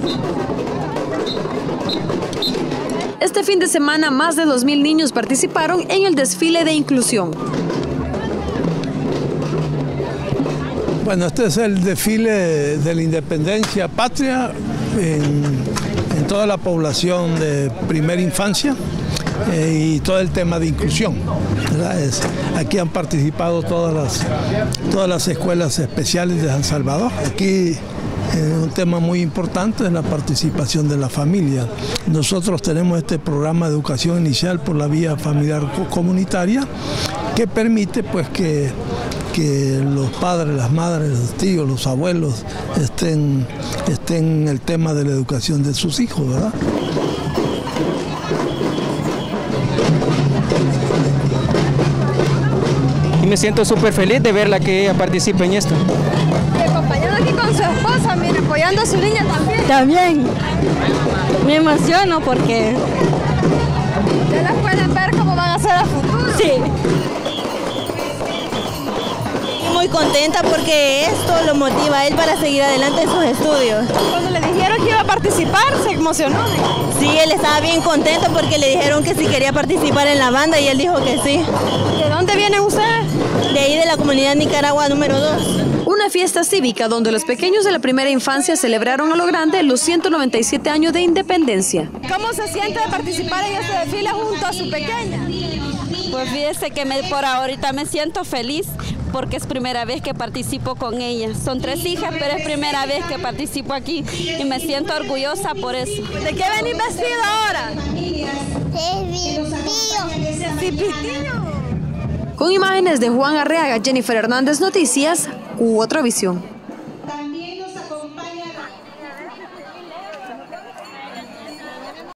Este fin de semana, más de 2.000 niños participaron en el desfile de inclusión. Bueno, este es el desfile de la independencia patria en toda la población de primera infancia y todo el tema de inclusión, ¿verdad? Aquí han participado todas las escuelas especiales de San Salvador. Aquí un tema muy importante es la participación de la familia. Nosotros tenemos este programa de educación inicial por la vía familiar comunitaria que permite pues que los padres, las madres, los tíos, los abuelos estén en el tema de la educación de sus hijos, ¿verdad? Y me siento súper feliz de verla que ella participe en esto. Y acompañando aquí con su esposa, mire, apoyando a su niña también. También. Me emociono porque... ¿Ustedes pueden ver cómo van a ser a futuro? Sí. Muy contenta porque esto lo motiva a él para seguir adelante en sus estudios. Cuando le dijeron que iba a participar, se emocionó. Sí, él estaba bien contento porque le dijeron que si quería participar en la banda y él dijo que sí. ¿De dónde vienen ustedes? De ahí, de la comunidad Nicaragua número 2. Una fiesta cívica donde los pequeños de la primera infancia celebraron a lo grande los 197 años de independencia. ¿Cómo se siente de participar en este desfile junto a su pequeña? Pues fíjese que por ahorita me siento feliz porque es primera vez que participo con ella. Son 3 hijas, pero es primera vez que participo aquí y me siento orgullosa por eso. ¿De qué venís vestido ahora? De pitillo. Con imágenes de Juan Arreaga, Jennifer Hernández, Noticias, U Otra Visión.